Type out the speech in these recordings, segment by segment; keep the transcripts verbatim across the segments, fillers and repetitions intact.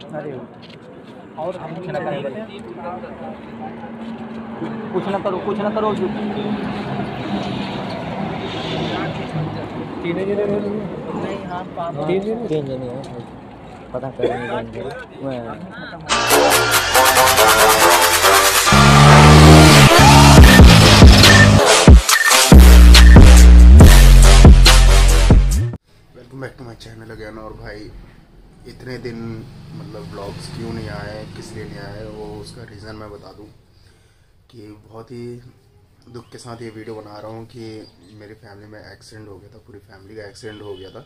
अरे और कुछ ना करें, कुछ ना करो, कुछ ना करो। तीन जने नहीं, हाँ तीन जने तीन जने हैं, पता करेंगे। Welcome back to my channel again. और भाई इतने दिन मतलब व्लॉग्स क्यों नहीं आए, किस लिए नहीं आए, वो उसका रीज़न मैं बता दूं कि बहुत ही दुख के साथ ये वीडियो बना रहा हूँ कि मेरी फैमिली में एक्सीडेंट हो गया था। पूरी फैमिली का एक्सीडेंट हो गया था।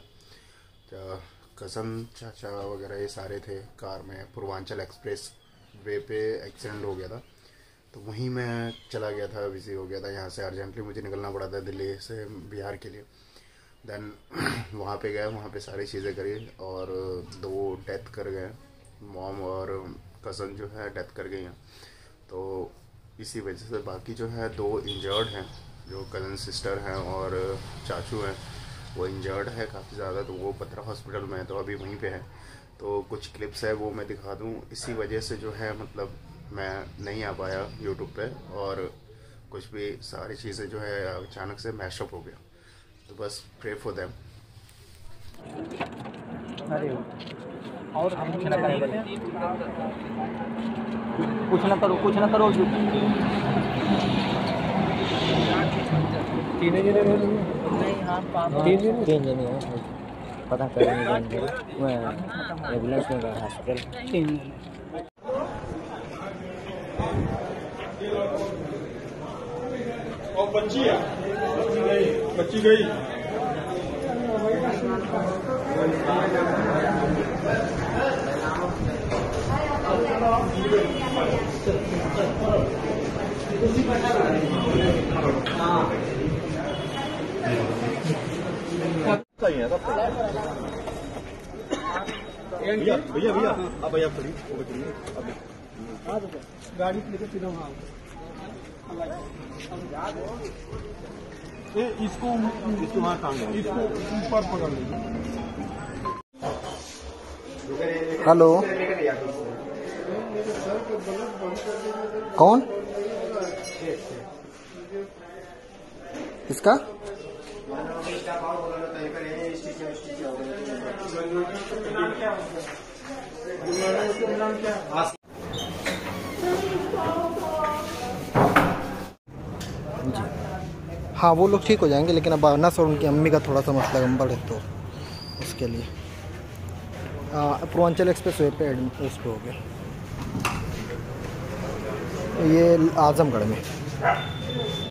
कज़न चाचा वगैरह ये सारे थे कार में, पूर्वांचल एक्सप्रेस वे पे एक्सीडेंट हो गया था। तो वहीं मैं चला गया था, बिजी हो गया था। यहाँ से अर्जेंटली मुझे निकलना पड़ा था दिल्ली से बिहार के लिए। देन वहाँ पे गए, वहाँ पे सारी चीज़ें करी और दो डेथ कर गए, मॉम और कज़न जो है डेथ कर गई हैं। तो इसी वजह से बाकी जो है दो इंजर्ड हैं, जो कज़न सिस्टर हैं और चाचू हैं, वो इंजर्ड है काफ़ी ज़्यादा। तो वो बत्रा हॉस्पिटल में है, तो अभी वहीं पे है। तो कुछ क्लिप्स है वो मैं दिखा दूँ। इसी वजह से जो है मतलब मैं नहीं आ पाया यूट्यूब पे, और कुछ भी सारी चीज़ें जो है अचानक से मैशअप हो गया। तो बस प्रे फॉर देम। अरे और कुछ ना करें, कुछ ना करो, कुछ ना करो। तीन जने नहीं, हाँ तीन जने तीन जने हैं, पता करेंगे। एम्बुलेंस में गया हॉस्पिटल। तीन जने और बच्ची है, बच्ची गई। सही है सब। भैया भैया भैया अब भैया खड़ी अब गाड़ी लेकर सीधा वहाँ इसको इसको वहाँ टांग दो, इसको ऊपर पकड़ लीजिए। हेलो, कौन इसका? हाँ वो लोग ठीक हो जाएंगे, लेकिन अब नस और उनकी अम्मी का थोड़ा सा मसला गंभीर है, तो उसके लिए पूर्वांचल एक्सप्रेस वे पे उस पे हो गया, ये आजमगढ़ में।